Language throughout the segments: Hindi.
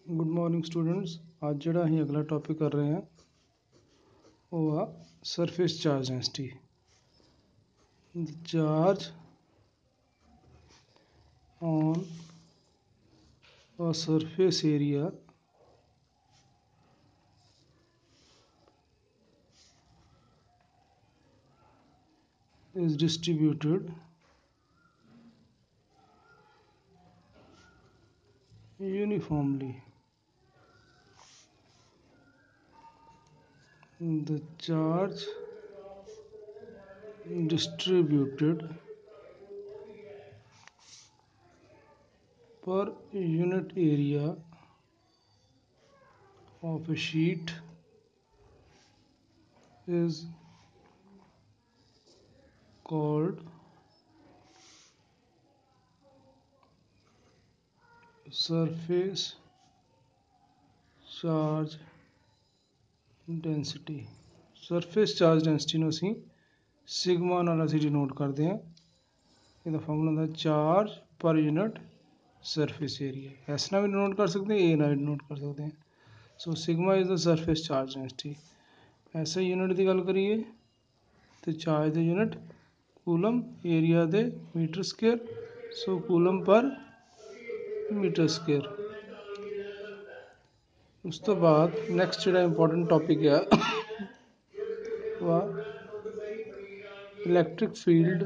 Good morning students. आज जोड़ा अं अगला टॉपिक कर रहे हैं वो आ surface charge density. Charge on a surface area is distributed uniformly. The charge distributed per unit area of a sheet is called surface charge density। Surface charge density ਨੂੰ ਅਸੀਂ सिग्मा ਨਾਲ ਅਸੀਂ डिनोट ਕਰਦੇ ਹਾਂ। ਇਹਦਾ ਫਾਰਮੂਲਾ ਹੁੰਦਾ ਚਾਰਜ ਪਰ ਯੂਨਿਟ ਸਰਫੇਸ ਏਰੀਆ। ਐਸ ਨਾਲ ਵੀ ਡਿਨੋਟ ਕਰ ਸਕਦੇ ਹਾਂ, ਏ ਨਾਲ ਵੀ ਡਿਨੋਟ ਕਰ ਸਕਦੇ ਹਾਂ। So sigma is the surface charge density. SI unit ਦੀ ਗੱਲ ਕਰੀਏ ਤੇ ਚਾਰਜ ਦੇ ਯੂਨਿਟ ਕੂਲਮ, ਏਰੀਆ ਦੇ metre square, so coulomb per metre square. ਉਸ ਤੋਂ ਬਾਅਦ ਨੈਕਸਟ ਜਿਹੜਾ ਇੰਪੋਰਟੈਂਟ ਟੌਪਿਕ ਆ ਵਾ electric field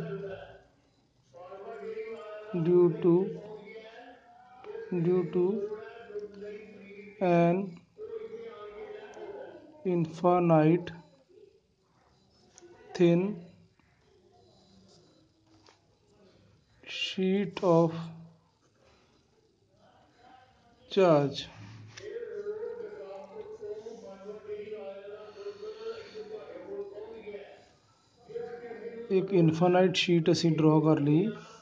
due to an infinite thin sheet of charge। एक इनफाइनाइट शीट असी ड्रॉ कर ली,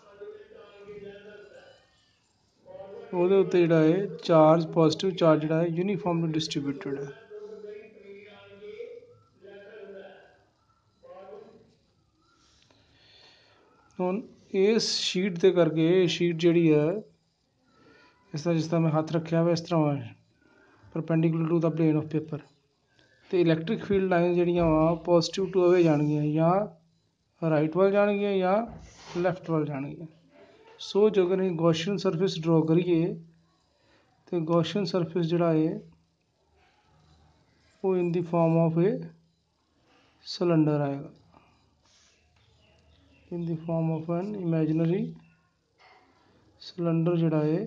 ਉਹਦੇ ਉੱਤੇ ਜਿਹੜਾ ਹੈ ਚਾਰਜ, ਪੋਜ਼ਿਟਿਵ ਚਾਰਜ ਜਿਹੜਾ ਹੈ ਯੂਨੀਫਾਰਮਲੀ ਡਿਸਟਰੀਬਿਊਟਡ ਹੈ। ਹੁਣ ਇਸ ਸ਼ੀਟ ਦੇ ਕਰਕੇ ਇਹ ਸ਼ੀਟ ਜਿਹੜੀ ਹੈ ਇਸ ਤਰ੍ਹਾਂ, ਜਿਸ ਤਰ੍ਹਾਂ ਮੈਂ ਹੱਥ ਰੱਖਿਆ ਵਾ ਇਸ ਤਰ੍ਹਾਂ perpendicular to the plane of paper, ਤੇ ਇਲੈਕਟ੍ਰਿਕ ਫੀਲਡ ਲਾਈਨ ਜਿਹੜੀਆਂ ਵਾ ਪੋਜ਼ਿਟਿਵ ਟੂ ਅਵੇ ਜਾਣਗੀਆਂ, ਜਾਂ ਰਾਈਟ ਵੱਲ ਜਾਣਗੀਆਂ ਜਾਂ ਲੈਫਟ ਵੱਲ ਜਾਣਗੀਆਂ। ਸੋ ਜੇਕਰ ਅਸੀਂ ਗੌਸੀਅਨ ਸਰਫੇਸ ਡਰॉ ਕਰੀਏ ਤੇ ਗੌਸੀਅਨ ਸਰਫੇਸ ਜਿਹੜਾ ਹੈ ਉਹ in the form of a cylinder ਆਏਗਾ, in the form of an imaginary cylinder ਜਿਹੜਾ ਹੈ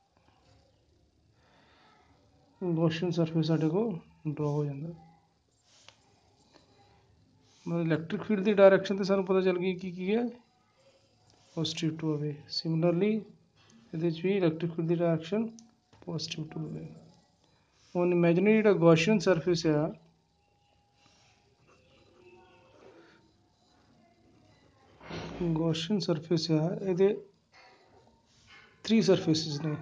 ਗੌਸੀਅਨ ਸਰਫੇਸ ਸਾਡੇ ਕੋਲ ਡਰਾ ਹੋ ਜਾਂਦਾ। ਮਤਲਬ ਇਲੈਕਟ੍ਰਿਕ ਫੀਲਡ ਦੀ ਡਾਇਰੈਕਸ਼ਨ ਤੇ ਸਾਨੂੰ ਪਤਾ ਚੱਲ ਗਈ ਕੀ ਹੈ, ਪੋਜ਼ਿਟਿਵ ਟੂ ਅਵੇ। ਸਿਮਿਲਰਲੀ ਇਹਦੇ ਵਿੱਚ ਵੀ ਇਲੈਕਟ੍ਰਿਕ ਫੀਲਡ ਦੀ ਡਾਇਰੈਕਸ਼ਨ ਪੋਜ਼ਿਟਿਵ ਟੂ ਅਵੇ। ਹੁਣ ਇਮੈਜਿਨਰੀ ਜਿਹੜਾ ਗੌਸੀਅਨ ਸਰਫੇਸ ਆ गॉसियन सरफेस है, ये 3 सरफेसिस ने।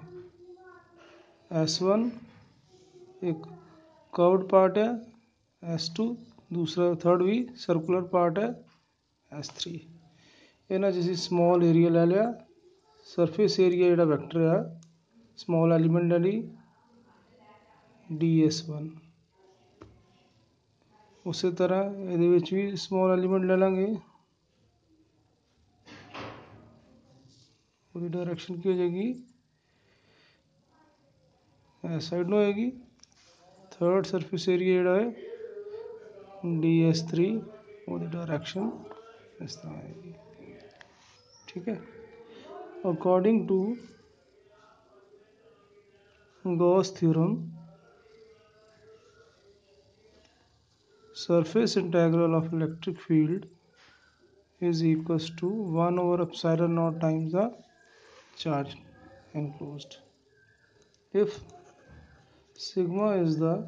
S1 एक कर्व्ड पार्ट है, S2 दूसरा थर्ड भी सर्कुलर पार्ट है, S3। इन्हां च असीं स्मॉल एरिया ले लिया। सरफेस एरिया जिहड़ा वैक्टर है स्मॉल एलीमेंट ले ली DS1। उस तरह ये भी स्मॉल एलीमेंट ले लेंगे, उसकी डायरेक्शन की हो जाएगी इस साइड में होएगी। थर्ड सरफेस एरिया जोड़ा है DS3, वो डायरेक्शन इस तरह आएगी। ठीक है। According to Gauss theorem, surface integral of electric field is equals to 1 over epsilon naught times the charge enclosed। If sigma is the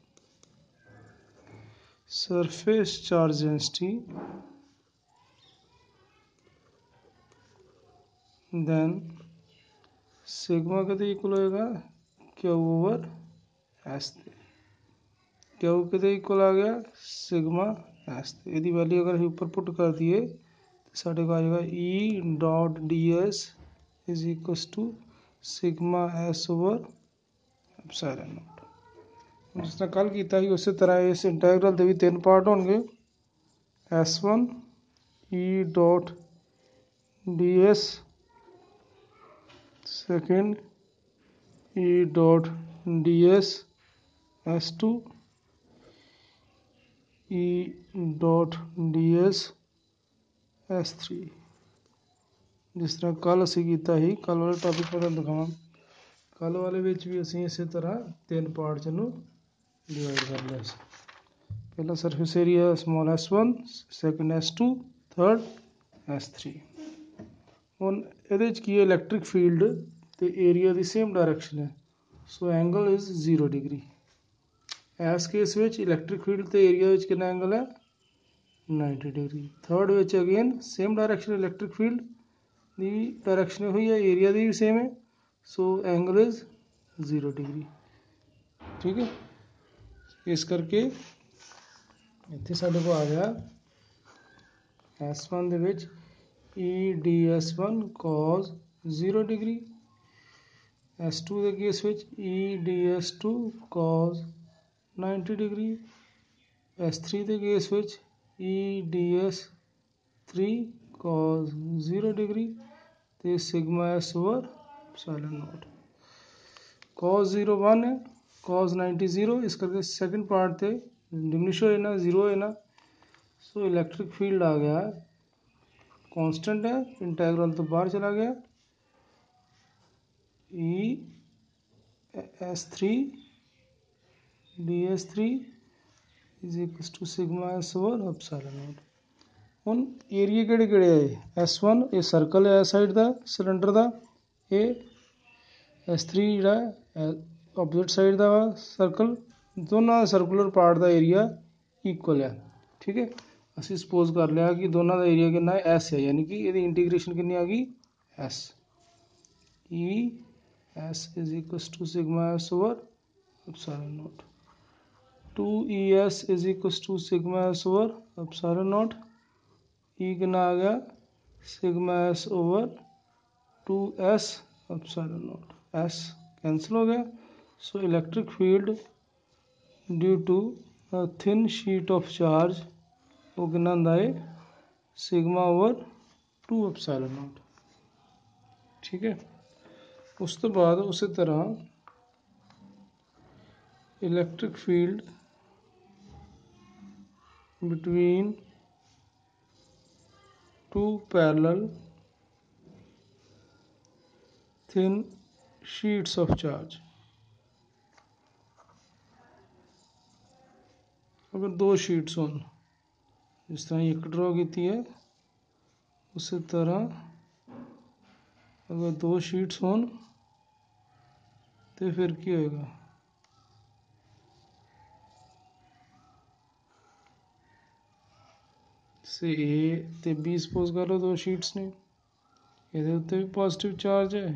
surface charge density, then sigma कितने इक्वल होएगा Q over S। Q कितने इक्वल आ गया सिग्मा S। यदि वैल्यू अगर ऊपर पुट कर दिए तो साढ़े को आ जाएगा E dot DS is equals to sigma S over epsilon naught. जिस तरह कल किया ही उस तरह इस इंटैग्रल के भी 3 पार्ट होंगे। S1 E dot ds, second E dot ds, S2 E dot ds, S3। जिस तरह कल असी किया ही कल वाले टॉपिक पर दिखावा, कल वाले भी असी इस तरह 3 पार्ट च डिवाइड कर लिया। पहला surface area small S1, second S2, third S3। ਹੁਣ ਇਹਦੇ ਵਿੱਚ ਕੀ ਹੈ, ਇਲੈਕਟ੍ਰਿਕ ਫੀਲਡ ਤੇ ਏਰੀਆ ਦੀ ਸੇਮ ਡਾਇਰੈਕਸ਼ਨ ਹੈ, ਸੋ ਐਂਗਲ ਇਜ਼ 0 ਡਿਗਰੀ। ਇਸ ਕੇਸ ਵਿੱਚ ਇਲੈਕਟ੍ਰਿਕ ਫੀਲਡ ਤੇ ਏਰੀਆ ਵਿੱਚ ਕਿੰਨਾ ਐਂਗਲ ਹੈ, 90 ਡਿਗਰੀ। ਥਰਡ ਵਿੱਚ again same direction, electric field ਦੀ ਡਾਇਰੈਕਸ਼ਨ ਹੋਈ ਹੈ, ਏਰੀਆ ਦੀ ਵੀ ਸੇਮ ਹੈ, ਸੋ ਐਂਗਲ ਇਜ਼ 0 ਡਿਗਰੀ। ਠੀਕ ਹੈ, ਇਸ ਕਰਕੇ ਇੱਥੇ ਸਾਡੇ ਕੋਲ ਆ ਗਿਆ S1 ਦੇ ਵਿੱਚ E ds1 cos 0 degree, S2 के केस ਵਿੱਚ E ds2 cos 90 degree, S3 के केस ਵਿੱਚ E ds3 cos 0 डिग्री ਤੇ sigma s over epsilon naught. cos 0 1 है, cos 90 0, इस करके सेकंड पार्ट थे डिमिनिश हो जाना, 0 हो जाना। सो इलैक्ट्रिक फील्ड आ गया कांस्टेंट है, इंटेग्रल तो बाहर चला गया, E S3 ds3 is equal to sigma s over epsilon naught. ਹੁਣ ਏਰੀਆ ਕਿਹੜੇ ਕਿਹੜੇ ਆਏ, S1 ਇਹ ਸਰਕਲ ਹੈ ਇਸ ਸਾਈਡ ਦਾ ਸਿਲੰਡਰ ਦਾ, ਇਹ S3 ਜਿਹੜਾ ਆਪੋਜ਼ਿਟ ਸਾਈਡ ਦਾ ਵਾ ਸਰਕਲ, ਦੋਨਾਂ ਸਰਕੂਲਰ ਪਾਰਟ ਦਾ ਏਰੀਆ ਇਕੁਅਲ ਹੈ। ਠੀਕ ਹੈ, ਅਸੀਂ ਸਪੋਜ਼ ਕਰ ਲਿਆ ਕਿ ਦੋਨਾਂ ਦਾ ਏਰੀਆ ਕਿੰਨਾ ਹੈ, S ਹੈ, यानी कि ਇਹਦੀ ਇੰਟੀਗ੍ਰੇਸ਼ਨ ਕਿੰਨੀ ਆ ਗਈ, S। E S is equal to sigma s over epsilon naught. 2ES is equal to sigma s over epsilon naught. E कितना आ गया, sigma s over 2S epsilon naught. S cancel हो गया, so electric field due to thin sheet of charge वो कितना ਹੁੰਦਾ है, सिग्मा ओवर 2 एप्सिलॉन नॉट। ठीक है, उस तो बाद उसी तरह electric field between 2 parallel thin sheets of charge. अगर 2 शीट्स हो, जिस तरह एक ड्रॉ की है उसी तरह अगर 2 शीट्स हो तो फिर क्या होगा, से ए ते बी सपोज कर लो 2 शीट्स ने, ये उत्ते भी पॉजिटिव चार्ज है,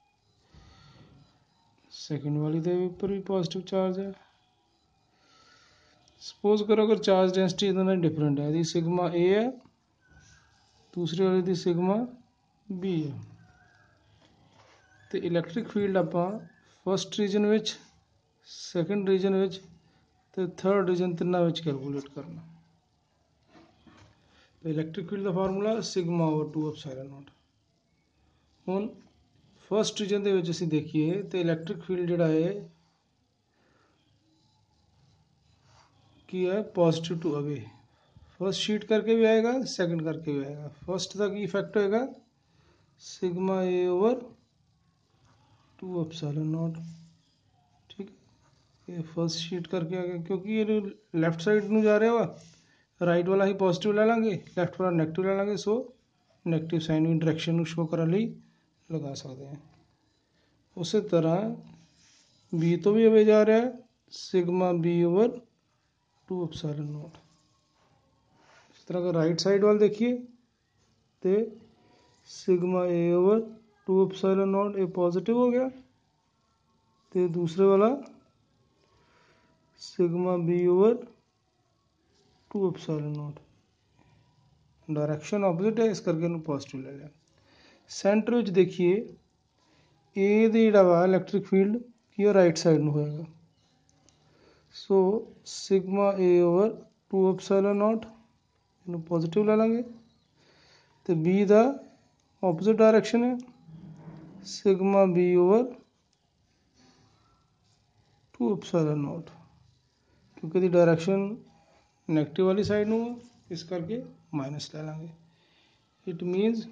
सेकंड वाली दे ऊपर भी पॉजिटिव चार्ज है। सपोज करो अगर चार्ज डेंसिटी दोनों डिफरेंट है, यदि सिग्मा ए है, दूसरी वाली दी सिग्मा बी है, तो इलैक्ट्रिक फील्ड आपां फर्स्ट रीजन विच, सेकंड रीजन विच ते थर्ड रीजन तिन्ना विच कैलकुलेट करना। तो इलैक्ट्रिक फील्ड का formula sigma over 2 epsilon naught. हुण फर्स्ट रीजन दे विच असीं देखिए तो इलैक्ट्रिक फील्ड जिहड़ा है की है positive to away, first sheet करके भी आएगा, सेकंड करके भी आएगा। फर्स्ट का की इफेक्ट होएगा, sigma A over 2 epsilon naught. ठीक, ये फर्स्ट शीट करके आ गया, क्योंकि ये लेफ्ट साइड में जा रहा वा, राइट वाला ही पॉजिटिव ले लेंगे, लैफ्ट वाला नैगेटिव ले लेंगे, सो नैगेटिव साइन भी डायरेक्शन शो करने लिए लगा सकते हैं। उसी तरह बी तो भी अवे जा रहा है, sigma B over 2 epsilon naught. इस तरह का राइट साइड वाला देखिए तो sigma A over 2 epsilon naught, A positive हो गया, तो दूसरे वाला sigma B over 2 epsilon naught, direction opposite है, इस करके पॉजिटिव ले लिया। सेंटर में देखिए ए दा जिहड़ा वा इलैक्ट्रिक फील्ड या राइट साइड में होएगा। So sigma A over 2 epsilon naught ਇਹਨੂੰ पॉजिटिव ले लेंगे तो बी दा ऑपोजिट डायरेक्शन है sigma B over 2 epsilon naught क्योंकि दी डायरेक्शन नेगेटिव वाली साइड में इस करके माइनस ले लेंगे। इट मीन्स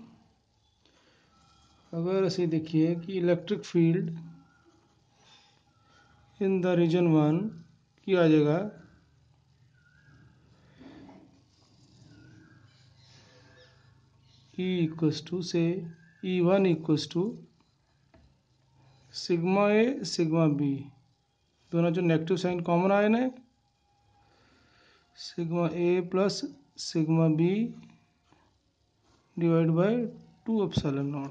अगर असी देखिए कि electric field in the region 1 की आ जाएगा E इक्वल्स टू से E1 equals to sigma A sigma B दोनों जो नेगेटिव साइन कॉमन आए ना sigma A plus sigma B divide by 2 epsilon naught.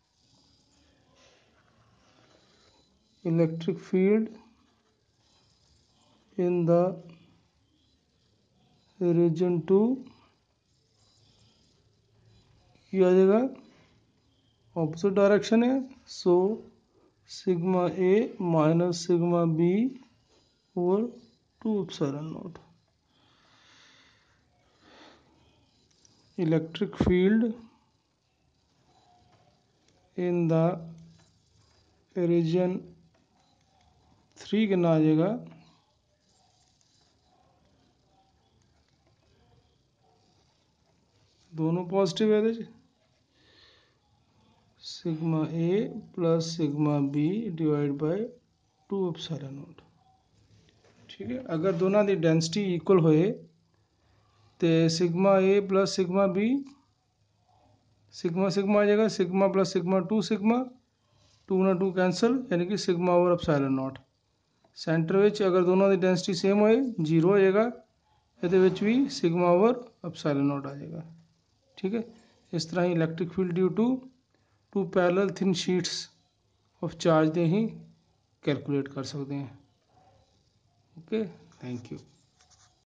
Electric field in the region 2 की आ जाएगा ऑपोजिट डायरेक्शन है so sigma A minus sigma B over 2 epsilon naught. Electric field in the region 3 कितना आ जाएगा दोनों पॉजिटिव है sigma A plus sigma B divide by 2 epsilon naught. ठीक है अगर दोनों की डेंसिटी इक्वल होए तो sigma A plus sigma B sigma sigma आ जाएगा सिग्मा प्लस सिग्मा 2 ना 2 कैंसल यानी कि sigma over epsilon naught. Centre विच अगर दोनों की डेंसिटी सेम होए 0 हो जाएगा ये भी सिग्मा ओवर एप्सिलॉन नॉट आ जाएगा। ठीक है इस तरह ही electric field due to 2 parallel thin sheets of charge दे ही कैलकुलेट कर सकते हैं। Okay thank you.